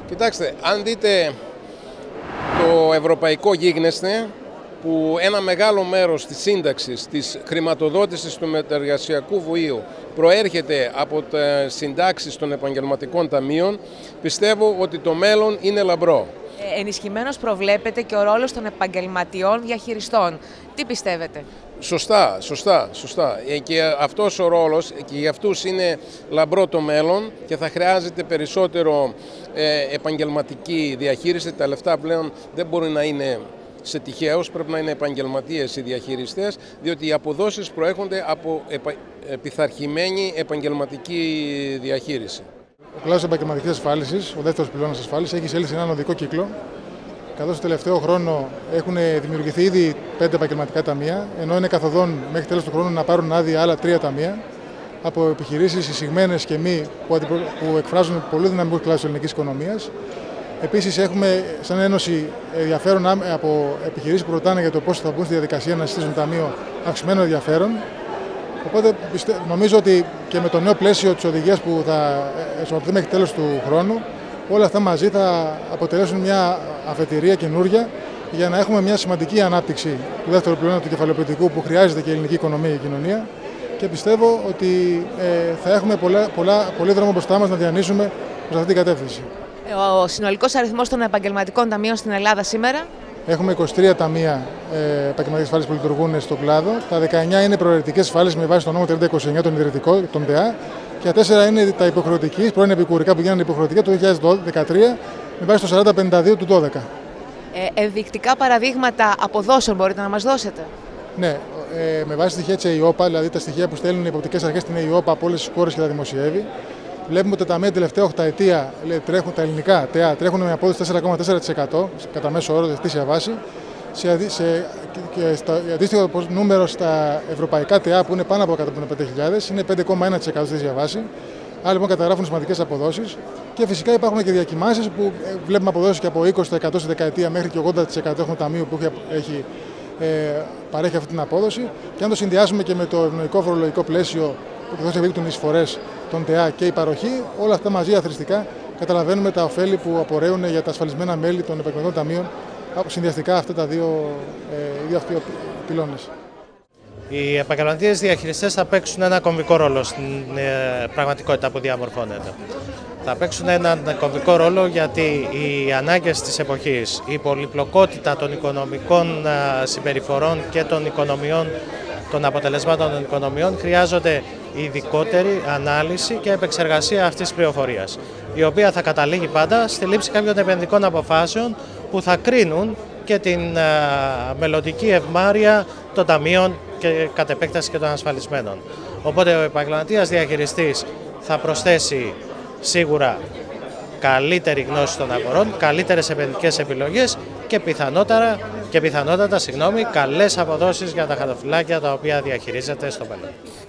Κοιτάξτε, αν δείτε το ευρωπαϊκό γίγνεσθε, που ένα μεγάλο μέρος της σύνταξης, της χρηματοδότησης του μετεργασιακού βοήου προέρχεται από τις συντάξεις των επαγγελματικών ταμείων, πιστεύω ότι το μέλλον είναι λαμπρό. Ενισχυμένος προβλέπεται και ο ρόλος των επαγγελματιών διαχειριστών. Τι πιστεύετε? Σωστά. Και αυτός ο ρόλος και για αυτούς είναι λαμπρό το μέλλον και θα χρειάζεται περισσότερο επαγγελματική διαχείριση. Τα λεφτά πλέον δεν μπορεί να είναι σε τυχαίους, πρέπει να είναι επαγγελματίες οι διαχειριστές, διότι οι αποδόσεις προέρχονται από πειθαρχημένη επαγγελματική διαχείριση. Ο κλάδος της επαγγελματικής ασφάλισης, ο δεύτερος πυλώνας ασφάλισης, έχει εισέλθει σε έναν οδικό κύκλο, καθώς το τελευταίο χρόνο έχουν δημιουργηθεί ήδη 5 επαγγελματικά ταμεία, ενώ είναι καθοδόν μέχρι τέλος του χρόνου να πάρουν άδεια άλλα 3 ταμεία από επιχειρήσεις εισηγμένες και μη που εκφράζουν πολύ δυναμικούς κλάδους της ελληνικής οικονομίας. Επίσης, έχουμε σαν Ένωση ενδιαφέρον από επιχειρήσεις που ρωτάνε για το πώς θα μπουν στη διαδικασία να συστήσουν ταμείο, αυξημένο ενδιαφέρον. Οπότε νομίζω ότι και με το νέο πλαίσιο της οδηγίας που θα ενσωματωθεί μέχρι τέλος του χρόνου, όλα αυτά μαζί θα αποτελέσουν μια αφετηρία καινούρια για να έχουμε μια σημαντική ανάπτυξη του δεύτερου πυλώνα του κεφαλαιοποιητικού που χρειάζεται και η ελληνική οικονομία και η κοινωνία. Και πιστεύω ότι θα έχουμε πολύ δρόμο μπροστά μας να διανύσουμε προς αυτή την κατεύθυνση. Ο συνολικός αριθμός των επαγγελματικών ταμείων στην Ελλάδα σήμερα? Έχουμε 23 ταμεία επαγγελματικής ασφάλισης που λειτουργούν στον κλάδο. Τα 19 είναι προαιρετικές ασφάλειες με βάση τον νόμο 3029, τον ιδρυτικό, τον ΤΕΑ. Και τα 4 είναι τα υποχρεωτικής, πρώην επικουρικά που γίνανε υποχρεωτικά το 2013 με βάση το 4052 του 12. Ενδεικτικά παραδείγματα αποδόσεων μπορείτε να μας δώσετε? Ναι, με βάση στοιχεία της ΕΙΟΠΑ, δηλαδή τα στοιχεία που στέλνουν οι υποπτικές αρχές στην ΕΙΟΠΑ από όλες τις χώρες και τα δημοσιεύει. Βλέπουμε ότι τα ταμεία την τελευταία 8ετία τρέχουν, τα ελληνικά ΤΕΑ τρέχουν με απόδοση 4,4% κατά μέσο όρο ετήσια βάση. Και στο αντίστοιχο νούμερο στα ευρωπαϊκά ΤΕΑ που είναι πάνω από 105.000 είναι 5,1% ετήσια βάση. Άρα λοιπόν καταγράφουν σημαντικές αποδόσεις. Και φυσικά υπάρχουν και διακυμάνσεις που βλέπουμε αποδόσεις και από 20% στη δεκαετία μέχρι και 80% έχουν ταμείο που παρέχει αυτή την απόδοση. Και αν το συνδυάσουμε και με το ευνοϊκό φορολογικό πλαίσιο που καθώς επίπτουν οι εισφορές των ΤΕΑ και η παροχή, όλα αυτά μαζί αθροιστικά καταλαβαίνουμε τα ωφέλη που απορρέουν για τα ασφαλισμένα μέλη των επαγγελματικών ταμείων συνδυαστικά αυτά τα δύο πυλώνες. Οι επαγγελματίες διαχειριστές θα παίξουν ένα κομβικό ρόλο στην πραγματικότητα που διαμορφώνεται. Θα παίξουν έναν κομβικό ρόλο γιατί οι ανάγκες της εποχής, η πολυπλοκότητα των οικονομικών συμπεριφορών και των οικονομιών, των αποτελεσμάτων των οικονομιών χρειάζονται ειδικότερη ανάλυση και επεξεργασία αυτής της πληροφορίας, η οποία θα καταλήγει πάντα στη λήψη κάποιων επενδυτικών αποφάσεων που θα κρίνουν και την μελλοντική ευμάρεια των ταμείων και κατ' επέκταση και των ασφαλισμένων. Οπότε ο επαγγελματίας διαχειριστής θα προσθέσει σίγουρα καλύτερη γνώση των αγορών, καλύτερες επενδυτικές επιλογές και πιθανότατα καλές αποδόσεις για τα χαρτοφυλάκια τα οποία διαχειρίζεται στο μέλλον.